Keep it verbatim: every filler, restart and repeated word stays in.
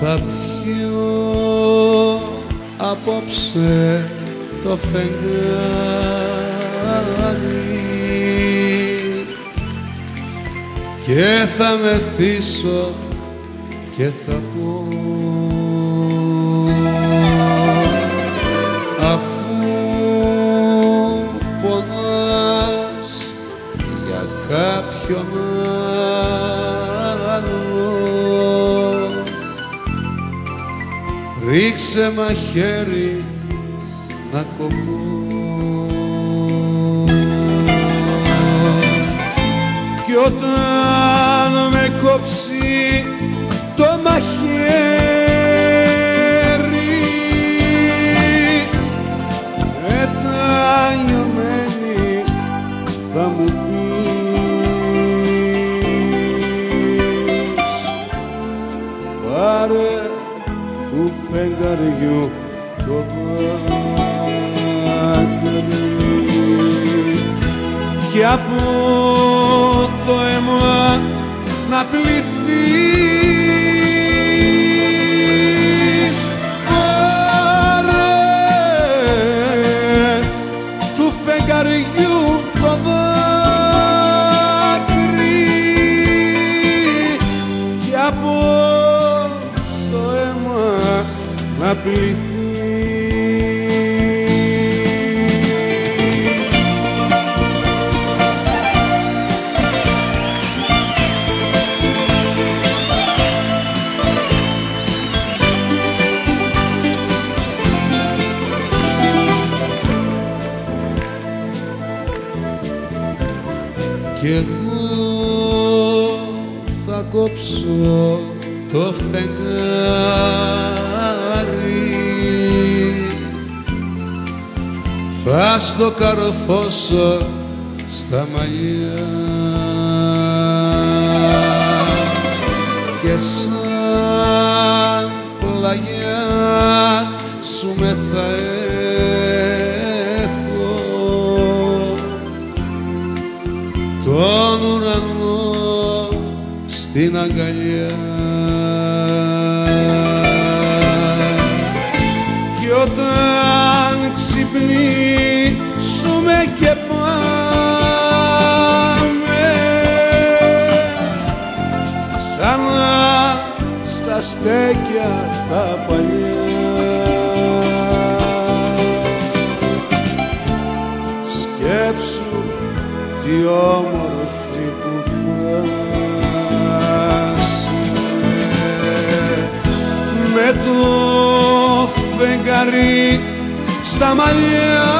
θα πιω απόψε το φεγγάρι και θα μεθύσω και θα πω αφού πονάς για κάποιον άλλο ρίξε μαχαίρι να κοπώ κι όταν με κόψει το μαχαίρι μετανιωμένη θα μου πεις πάρε του φεγγαριού το δάκρυ και από το αίμα να πληθείς. Πάρε του φεγγαριού το δάκρυ και από το αίμα να πληθείς. Κι εγώ θα κόψω το φεγγάρι, θα στο καρφώσω στα μαλλιά και σαν πλαγιά σου με θα έχω τον ουρανό στην αγκαλιά κι όταν ξυπνήσουμε και πάμε ξανά στα στέκια τα παλιά σκέψου τι όμορφη που με το φεγγάρι στα μαλλιά